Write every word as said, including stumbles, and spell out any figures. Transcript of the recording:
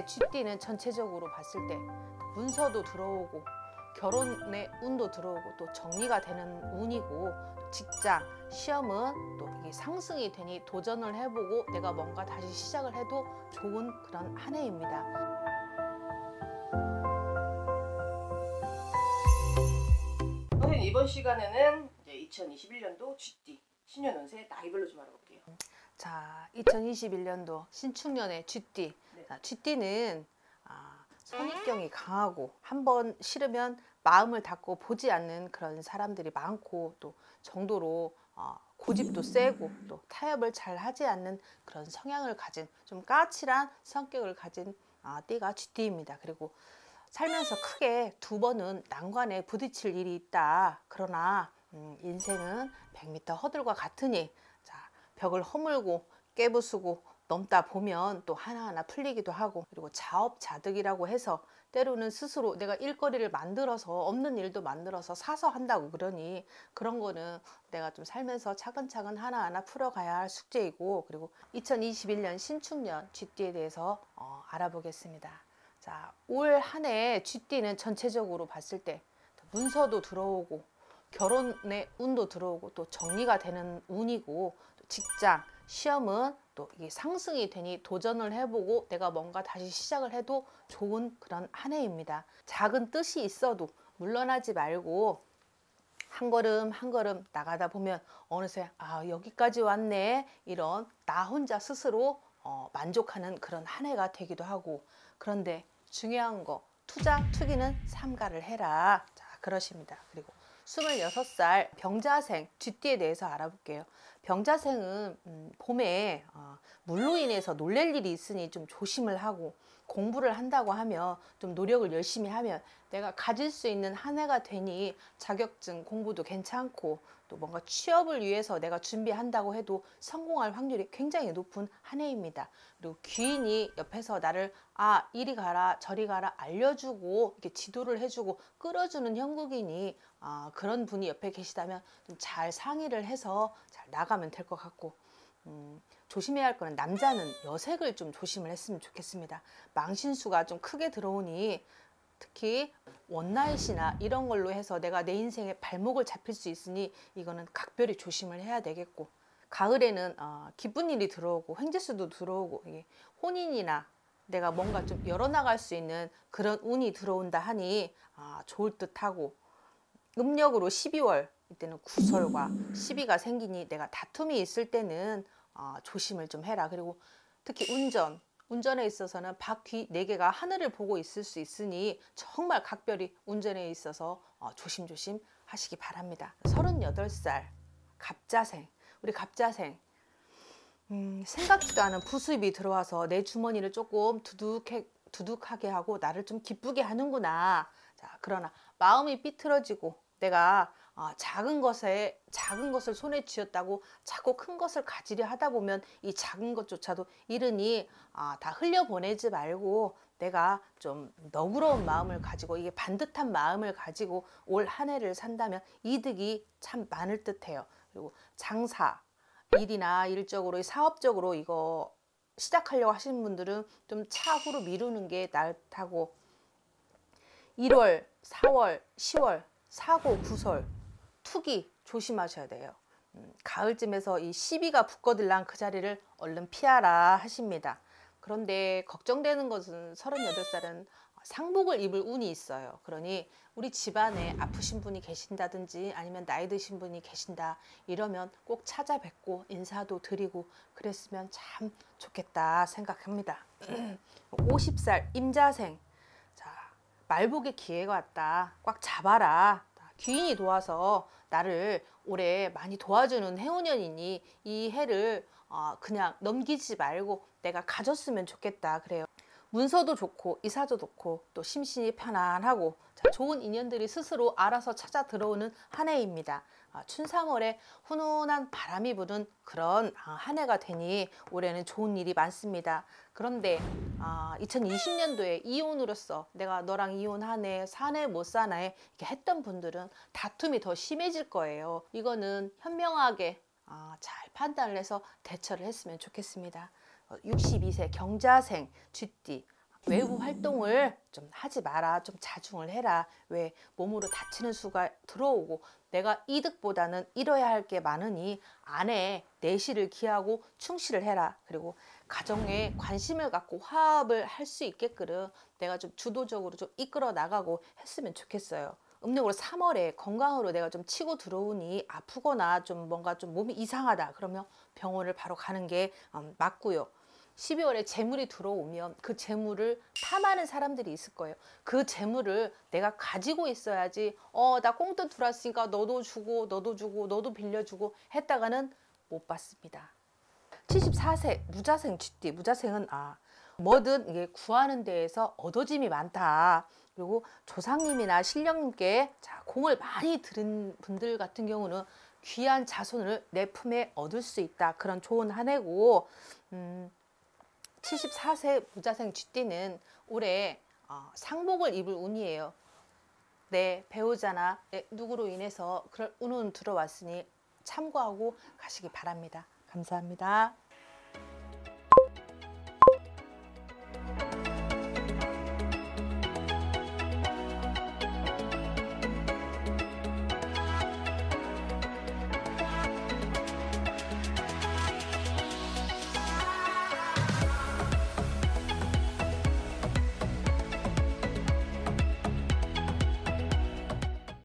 한해 쥐띠는 전체적으로 봤을 때 문서도 들어오고 결혼의 운도 들어오고 또 정리가 되는 운이고, 직장, 시험은 또 이게 상승이 되니 도전을 해보고 내가 뭔가 다시 시작을 해도 좋은 그런 한 해입니다. 선생님, 이번 시간에는 이제 이천이십일 년도 쥐띠 신년 운세 나이별로 좀 알아볼게요. 자, 이천이십일 년도 신축년의 쥐띠. 네. 자, 쥐띠는 아, 선입견이 강하고 한번 싫으면 마음을 닫고 보지 않는 그런 사람들이 많고, 또 정도로 어, 고집도 세고 또 타협을 잘 하지 않는 그런 성향을 가진 좀 까칠한 성격을 가진 아, 띠가 쥐띠입니다. 그리고 살면서 크게 두 번은 난관에 부딪힐 일이 있다. 그러나 음, 인생은 백 미터 허들과 같으니 자, 벽을 허물고 깨부수고 넘다 보면 또 하나하나 풀리기도 하고, 그리고 자업자득이라고 해서 때로는 스스로 내가 일거리를 만들어서 없는 일도 만들어서 사서 한다고 그러니 그런 거는 내가 좀 살면서 차근차근 하나하나 풀어가야 할 숙제이고, 그리고 이천이십일 년 신축년 쥐띠에 대해서 어, 알아보겠습니다. 자, 올 한 해 쥐띠는 전체적으로 봤을 때 문서도 들어오고 결혼의 운도 들어오고 또 정리가 되는 운이고, 또 직장, 시험은 또 이게 상승이 되니 도전을 해보고 내가 뭔가 다시 시작을 해도 좋은 그런 한 해입니다. 작은 뜻이 있어도 물러나지 말고 한 걸음 한 걸음 나가다 보면 어느새 아, 여기까지 왔네, 이런 나 혼자 스스로 어, 만족하는 그런 한 해가 되기도 하고, 그런데 중요한 거, 투자 투기는 삼가를 해라. 자, 그러십니다. 그리고 스물여섯 살 병자생 쥐띠에 대해서 알아볼게요. 병자생은 음, 봄에 어, 물로 인해서 놀랄 일이 있으니 좀 조심을 하고, 공부를 한다고 하면 좀 노력을 열심히 하면 내가 가질 수 있는 한 해가 되니 자격증 공부도 괜찮고, 또 뭔가 취업을 위해서 내가 준비한다고 해도 성공할 확률이 굉장히 높은 한 해입니다. 그리고 귀인이 옆에서 나를 아, 이리 가라 저리 가라 알려주고 이렇게 지도를 해주고 끌어주는 형국이니 아, 그런 분이 옆에 계시다면 좀 잘 상의를 해서 잘 나가면 될 것 같고, 음, 조심해야 할 거는 남자는 여색을 좀 조심을 했으면 좋겠습니다. 망신수가 좀 크게 들어오니 특히 원나잇이나 이런 걸로 해서 내가 내 인생에 발목을 잡힐 수 있으니 이거는 각별히 조심을 해야 되겠고, 가을에는 어, 기쁜 일이 들어오고 횡재수도 들어오고 이게 혼인이나 내가 뭔가 좀 열어나갈 수 있는 그런 운이 들어온다 하니 아, 좋을 듯하고, 음력으로 십이월 이때는 구설과 시비가 생기니 내가 다툼이 있을 때는 어, 조심을 좀 해라. 그리고 특히 운전 운전에 있어서는 바퀴 네 개가 하늘을 보고 있을 수 있으니 정말 각별히 운전에 있어서 어, 조심조심 하시기 바랍니다. 서른여덟 살 갑자생, 우리 갑자생 음, 생각지도 않은 부수입이 들어와서 내 주머니를 조금 두둑해, 두둑하게 하고 나를 좀 기쁘게 하는구나. 자, 그러나 마음이 삐뚤어지고 내가 어, 작은 것에 작은 것을 손에 쥐었다고 자꾸 큰 것을 가지려 하다 보면 이 작은 것조차도 이르니 어, 다 흘려보내지 말고 내가 좀 너그러운 마음을 가지고 이게 반듯한 마음을 가지고 올 한 해를 산다면 이득이 참 많을 듯해요. 그리고 장사, 일이나 일적으로 사업적으로 이거 시작하려고 하시는 분들은 좀 차후로 미루는 게 낫다고, 일월, 사월, 시월 사고, 구설, 투기 조심하셔야 돼요. 음, 가을쯤에서 이 시비가 붙거들랑 그 자리를 얼른 피하라 하십니다. 그런데 걱정되는 것은 서른여덟 살은 상복을 입을 운이 있어요. 그러니 우리 집안에 아프신 분이 계신다든지 아니면 나이 드신 분이 계신다 이러면 꼭 찾아뵙고 인사도 드리고 그랬으면 참 좋겠다 생각합니다. 오십 살 임자생, 자, 말복의 기회가 왔다. 꽉 잡아라. 귀인이 도와서 나를 올해 많이 도와주는 해운년이니 이 해를 어, 그냥 넘기지 말고 내가 가졌으면 좋겠다 그래요. 문서도 좋고 이사도 좋고 또 심신이 편안하고 자, 좋은 인연들이 스스로 알아서 찾아 들어오는 한 해입니다. 아, 춘삼월에 훈훈한 바람이 부는 그런 아, 한 해가 되니 올해는 좋은 일이 많습니다. 그런데 아, 이천이십 년도에 이혼으로서 내가 너랑 이혼하네 사네 못 사네 이렇게 했던 분들은 다툼이 더 심해질 거예요. 이거는 현명하게 아, 잘 판단을 해서 대처를 했으면 좋겠습니다. 육십이 세 경자생 쥐띠, 외부 활동을 좀 하지 마라. 좀 자중을 해라. 왜 몸으로 다치는 수가 들어오고 내가 이득보다는 잃어야 할 게 많으니 아내 내실을 기하고 충실을 해라. 그리고 가정에 관심을 갖고 화합을 할 수 있게끔 내가 좀 주도적으로 좀 이끌어 나가고 했으면 좋겠어요. 음력으로 삼월에 건강으로 내가 좀 치고 들어오니 아프거나 좀 뭔가 좀 몸이 이상하다 그러면 병원을 바로 가는 게 맞고요. 십이월에 재물이 들어오면 그 재물을 탐하는 사람들이 있을 거예요. 그 재물을 내가 가지고 있어야지 어, 나 꽁돈 들어왔으니까 너도 주고 너도 주고 너도 빌려주고 했다가는 못 받습니다. 칠십사 세 무자생 쥐띠. 무자생은 아 뭐든 이게 구하는 데에서 얻어짐이 많다. 그리고 조상님이나 신령님께 자, 공을 많이 들은 분들 같은 경우는 귀한 자손을 내 품에 얻을 수 있다. 그런 좋은 한 해고 음, 칠십사 세 무자생 쥐띠는 올해 어, 상복을 입을 운이에요. 내 배우자나 내 누구로 인해서 그럴 운은 들어왔으니 참고하고 가시기 바랍니다. 감사합니다.